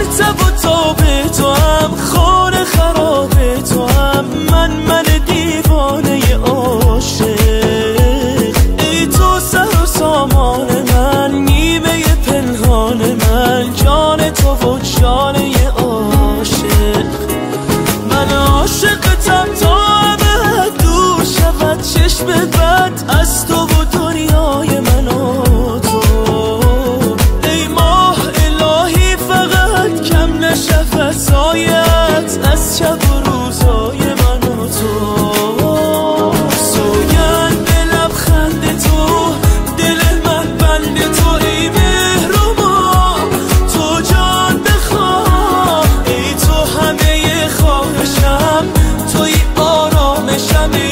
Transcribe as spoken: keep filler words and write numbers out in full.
پرتب و تاب تو هم، خانه خراب تو هم، من من دیوانه عاشق. ای تو سر و سامان من، نیمه پنهان من، جان تو و جانه عاشق. من عاشقتم تا ابد دور شود چشم بد از تو و دنیای من و تو. ای ماه الهی فقط کم نشود سایت از شب و روزای من و تو. سوگند به لبخند تو، دل من بند تو، ای مهربان تو جان بخواه. ای تو همه خواهشم، توی آرامشم،